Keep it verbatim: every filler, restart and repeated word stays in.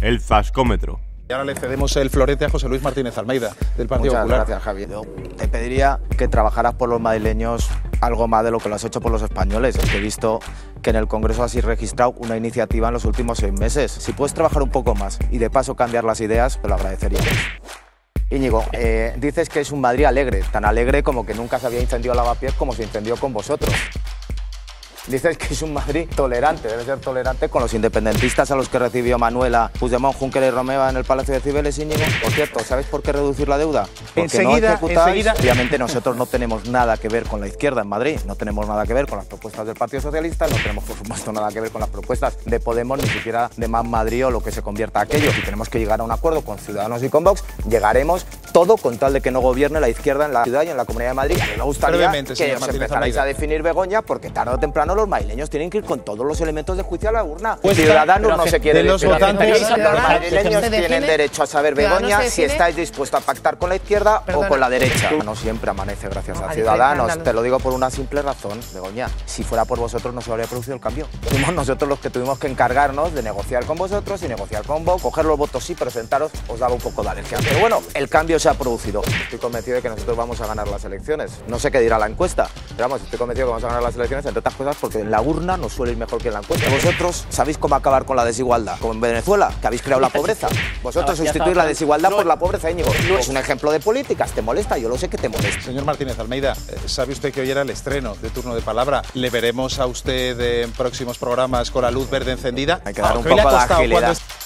el Zascómetro. Y ahora le cedemos el florete a José Luis Martínez Almeida, del Partido Muchas Popular. gracias, Javier. Yo te pediría que trabajaras por los madrileños algo más de lo que lo has hecho por los españoles. Es que he visto que en el Congreso has registrado una iniciativa en los últimos seis meses. Si puedes trabajar un poco más y de paso cambiar las ideas, te lo agradecería. Íñigo, eh, dices que es un Madrid alegre, tan alegre como que nunca se había incendiado Lavapiés como se incendió con vosotros. Dices que es un Madrid tolerante, debe ser tolerante con los independentistas a los que recibió Manuela, Puigdemont, Juncker y Romeva en el Palacio de Cibeles, Íñigo. Por cierto, ¿sabes por qué reducir la deuda? Porque enseguida, no ejecutáis. enseguida. Obviamente nosotros no tenemos nada que ver con la izquierda en Madrid, no tenemos nada que ver con las propuestas del Partido Socialista, no tenemos por supuesto nada que ver con las propuestas de Podemos, ni siquiera de Más Madrid o lo que se convierta aquello. Si tenemos que llegar a un acuerdo con Ciudadanos y con Vox, llegaremos todo con tal de que no gobierne la izquierda en la ciudad y en la Comunidad de Madrid. A mí me gustaría que os empezarais a definir Begoña, porque tarde o temprano los madrileños tienen que ir con todos los elementos de juicio a la urna. Pues Ciudadanos no se quiere de los definir. votantes, Los madrileños tienen derecho a saber, Begoña, si estáis dispuestos a pactar con la izquierda o con la derecha. No siempre amanece gracias a Ciudadanos. Te lo digo por una simple razón, Begoña. Si fuera por vosotros no se habría producido el cambio. Fuimos nosotros los que tuvimos que encargarnos de negociar con vosotros y negociar con vos, coger los votos y presentaros, os daba un poco de alergia. Pero bueno, el cambio se ha producido. Estoy convencido de que nosotros vamos a ganar las elecciones. No sé qué dirá la encuesta, pero vamos, estoy convencido de que vamos a ganar las elecciones, entre otras cosas porque en la urna nos suele ir mejor que en la encuesta. Vosotros sabéis cómo acabar con la desigualdad, como en Venezuela, que habéis creado la pobreza. Vosotros sustituís la desigualdad por la pobreza, Íñigo. Es un ejemplo de políticas, te molesta, yo lo sé que te molesta. Señor Martínez Almeida, ¿sabe usted que hoy era el estreno de Turno de Palabra? ¿Le veremos a usted en próximos programas con la luz verde encendida? Hay que dar un Hoy le ha poco de costado agilidad. cuando